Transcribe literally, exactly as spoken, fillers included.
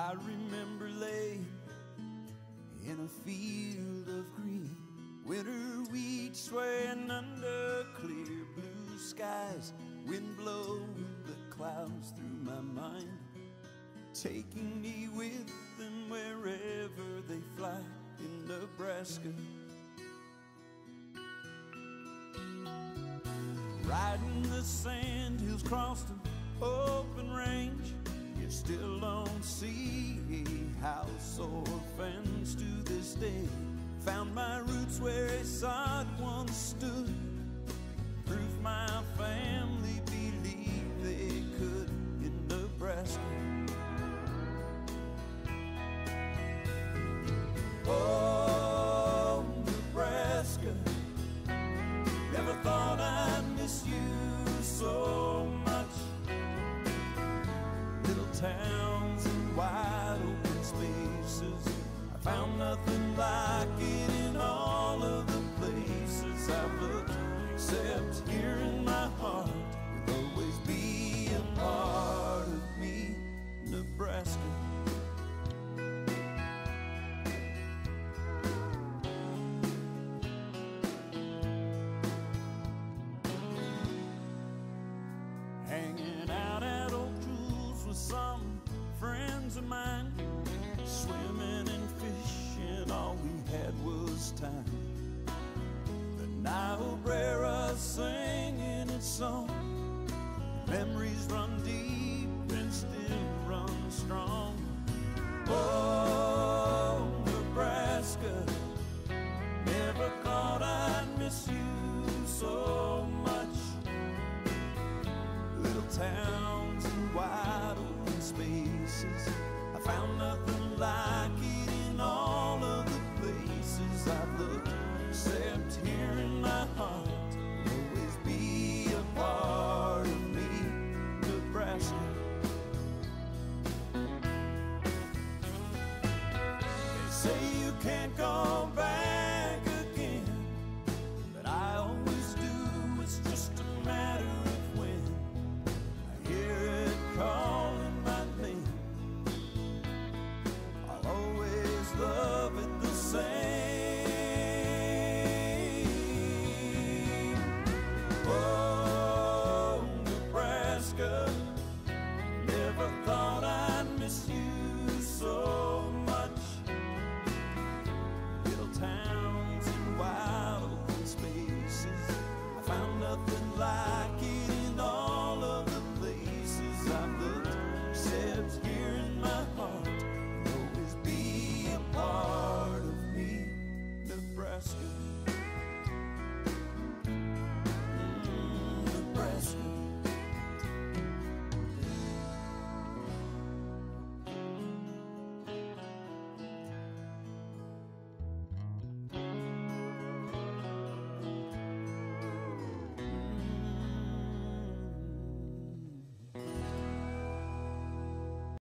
I remember laying in a field of green, winter wheat swaying under clear blue skies, wind blowing the clouds through my mind, taking me with them wherever they fly in Nebraska. Riding the sand hills, crossed an open range, you still don't see a house or fence to this day. Found my roots where a sod once stood, proof my family believed they could in Nebraska. Oh, Nebraska, never thought I'd miss you so much. Little towns and wide open spaces, I found nothing like it in all of the places I've looked, except here in my heart will always be a part of me, Nebraska. Hanging out at Oak Pools with some friends of mine, swimming and fishing, all we had was time. The Niobrara singing its song, memories run deep and still run strong. Oh, Nebraska, never thought I'd miss you so much. Little towns and wide open spaces, I found nothing like it in all of the places I've looked, except here in my heart will always be a part of me, Nebraska. They say you can't go